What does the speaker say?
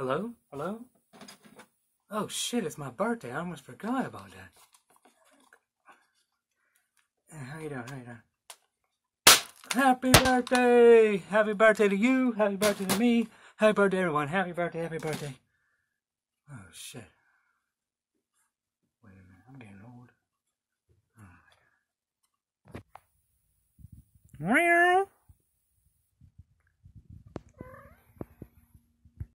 Hello? Hello? Oh shit, it's my birthday. I almost forgot about that. How you doing? How you doing? Happy birthday! Happy birthday to you. Happy birthday to me. Happy birthday everyone. Happy birthday, happy birthday. Oh shit. Wait a minute, I'm getting old. Oh.